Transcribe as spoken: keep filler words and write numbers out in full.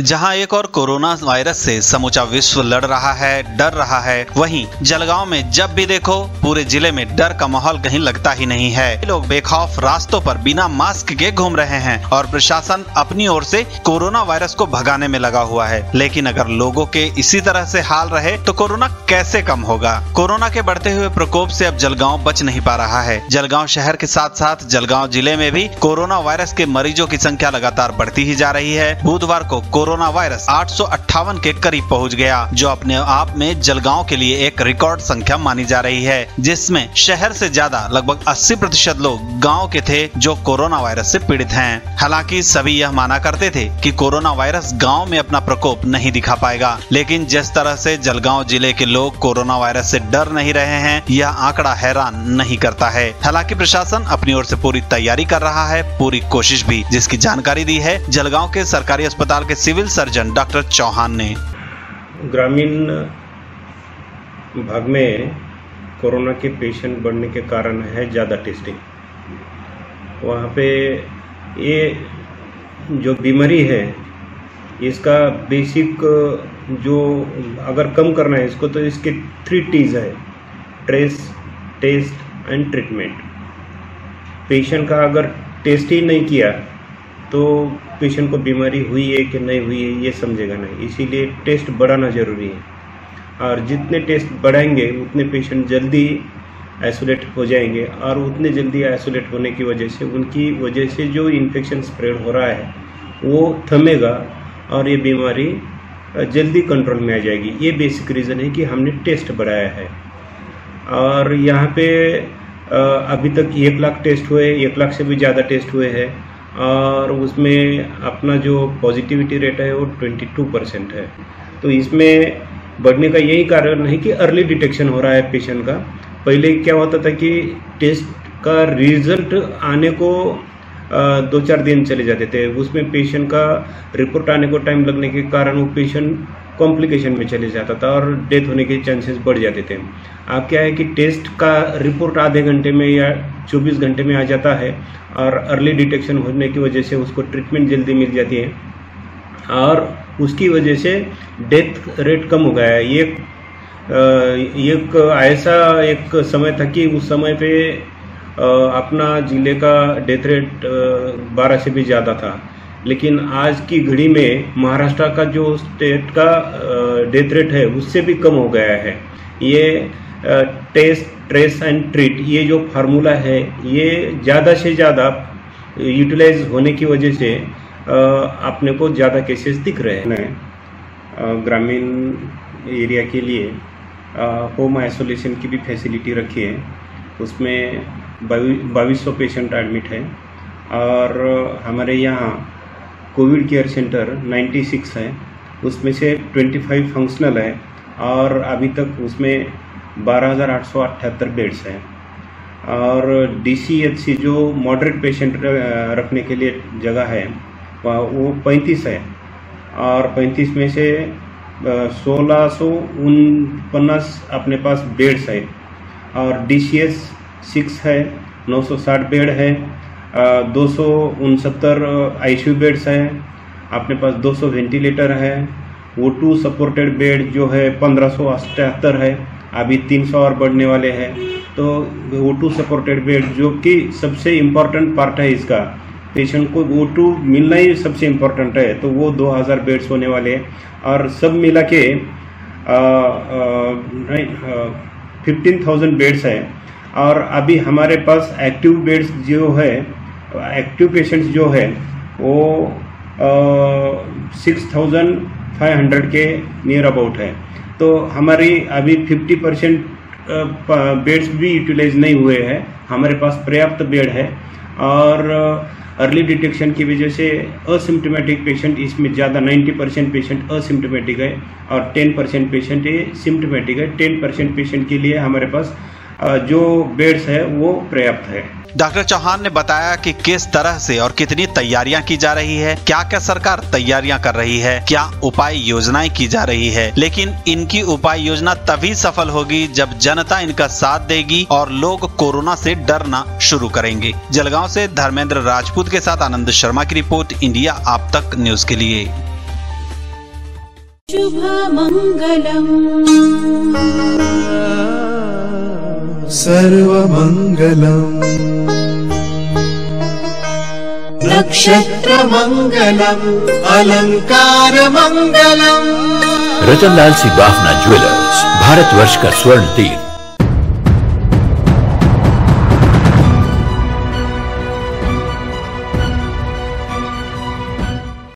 जहां एक और कोरोना वायरस से समूचा विश्व लड़ रहा है, डर रहा है, वहीं जलगांव में जब भी देखो पूरे जिले में डर का माहौल कहीं लगता ही नहीं है। लोग बेखौफ रास्तों पर बिना मास्क के घूम रहे हैं और प्रशासन अपनी ओर से कोरोना वायरस को भगाने में लगा हुआ है। लेकिन अगर लोगों के इसी तरह से हाल रहे तो कोरोना कैसे कम होगा? कोरोना के बढ़ते हुए प्रकोप से अब जलगांव बच नहीं पा रहा है। जलगांव शहर के साथ साथ जलगांव जिले में भी कोरोना वायरस के मरीजों की संख्या लगातार बढ़ती ही जा रही है। बुधवार को कोरोना वायरस आठ सौ अट्ठावन के करीब पहुंच गया, जो अपने आप में जलगांव के लिए एक रिकॉर्ड संख्या मानी जा रही है, जिसमें शहर से ज्यादा लगभग अस्सी प्रतिशत लोग गांव के थे जो कोरोना वायरस से पीड़ित हैं। हालांकि सभी यह माना करते थे कि कोरोना वायरस गांव में अपना प्रकोप नहीं दिखा पाएगा, लेकिन जिस तरह से जलगांव जिले के लोग कोरोना वायरस से डर नहीं रहे हैं, यह आंकड़ा हैरान नहीं करता है। हालांकि प्रशासन अपनी ओर से पूरी तैयारी कर रहा है, पूरी कोशिश भी, जिसकी जानकारी दी है जलगांव के सरकारी अस्पताल के सिविल सर्जन डॉक्टर चौहान ने। ग्रामीण भाग में कोरोना के पेशेंट बढ़ने के कारण है ज़्यादा टेस्टिंग। वहाँ पे ये जो बीमारी है इसका बेसिक जो अगर कम करना है इसको, तो इसके थ्री टीज है: trace, test and treatment. Patient का अगर टेस्ट ही नहीं किया तो पेशेंट को बीमारी हुई है कि नहीं हुई है ये समझेगा नहीं, इसीलिए टेस्ट बढ़ाना ज़रूरी है। और जितने टेस्ट बढ़ाएंगे उतने पेशेंट जल्दी आइसोलेट हो जाएंगे, और उतने जल्दी आइसोलेट होने की वजह से उनकी वजह से जो इन्फेक्शन स्प्रेड हो रहा है वो थमेगा और ये बीमारी जल्दी कंट्रोल में आ जाएगी। ये बेसिक रीज़न है कि हमने टेस्ट बढ़ाया है। और यहाँ पे अभी तक एक लाख टेस्ट हुए, एक लाख से भी ज़्यादा टेस्ट हुए हैं, और उसमें अपना जो पॉजिटिविटी रेट है वो बाईस परसेंट है। तो इसमें बढ़ने का यही कारण है कि अर्ली डिटेक्शन हो रहा है पेशेंट का। पहले क्या होता था कि टेस्ट का रिजल्ट आने को दो चार दिन चले जाते थे, उसमें पेशेंट का रिपोर्ट आने को टाइम लगने के कारण वो पेशेंट कॉम्प्लिकेशन में चले जाता था और डेथ होने के चांसेस बढ़ जाते थे। अब क्या है कि टेस्ट का रिपोर्ट आधे घंटे में या चौबीस घंटे में आ जाता है, और अर्ली डिटेक्शन होने की वजह से उसको ट्रीटमेंट जल्दी मिल जाती है, और उसकी वजह से डेथ रेट कम हो गया है। ये एक ऐसा एक समय था कि उस समय पे अपना जिले का डेथ रेट बारह से भी ज़्यादा था, लेकिन आज की घड़ी में महाराष्ट्र का जो स्टेट का डेथ रेट है उससे भी कम हो गया है। ये टेस्ट, ट्रेस एंड ट्रीट, ये जो फार्मूला है ये ज़्यादा से ज़्यादा यूटिलाइज होने की वजह से अपने को ज़्यादा केसेस दिख रहे हैं। ग्रामीण एरिया के लिए होम आइसोलेशन की भी फैसिलिटी रखी है, उसमें बाईस सौ पेशेंट एडमिट है, और हमारे यहाँ कोविड केयर सेंटर छियानवे है, उसमें से पच्चीस फंक्शनल है, और अभी तक उसमें बारह हज़ार आठ सौ अठहत्तर बेड्स हैं। और डीसीएचसी जो मॉडरेट पेशेंट रखने के लिए जगह है वो पैंतीस है, और पैंतीस में से सोलह सौ उनपन्नास अपने पास बेड्स है, और डीसीएस सिक्स है, नौ सौ साठ बेड है, दो सौ उनसत्तर आईसीयू बेड्स है, अपने पास दो सौ वेंटिलेटर है, ओ टू सपोर्टेड बेड जो है पंद्रह सौ अठहत्तर है, अभी तीन सौ और बढ़ने वाले हैं। तो ओ टू सपोर्टेड बेड जो कि सबसे इम्पोर्टेंट पार्ट है इसका, पेशेंट को ओ टू मिलना ही सबसे इम्पोर्टेंट है, तो वो दो हज़ार बेड्स होने वाले हैं, और सब मिला के फिफ्टीन थाउजेंड बेड्स है। और अभी हमारे पास एक्टिव बेड्स जो है, एक्टिव पेशेंट्स जो है वो सिक्स थाउजेंड फाइव हंड्रेड के नियर अबाउट है। तो हमारी अभी फिफ्टी परसेंट बेड्स भी यूटिलाइज नहीं हुए हैं, हमारे पास पर्याप्त बेड है, और अर्ली डिटेक्शन की वजह से असिम्टोमेटिक पेशेंट इसमें ज़्यादा नब्बे परसेंट पेशेंट असिम्टोमेटिक है, और टेन परसेंट पेशेंट ये सिम्टोमेटिक है। टेन परसेंट पेशेंट के लिए हमारे पास जो बेड्स है वो पर्याप्त है। डॉक्टर चौहान ने बताया कि किस तरह से और कितनी तैयारियां की जा रही है, क्या क्या सरकार तैयारियां कर रही है, क्या उपाय योजनाएं की जा रही है, लेकिन इनकी उपाय योजना तभी सफल होगी जब जनता इनका साथ देगी और लोग कोरोना से डरना शुरू करेंगे। जलगांव से धर्मेंद्र राजपूत के साथ आनंद शर्मा की रिपोर्ट, इंडिया आप तक न्यूज के लिए। शुभमङ्गलम् सर्वमङ्गलम् नक्षत्रमङ्गलम् अलङ्कारमङ्गलम्। रतनलाल सिंह बाफना ज्वेलर्स, भारतवर्ष का स्वर्ण तीर्थ।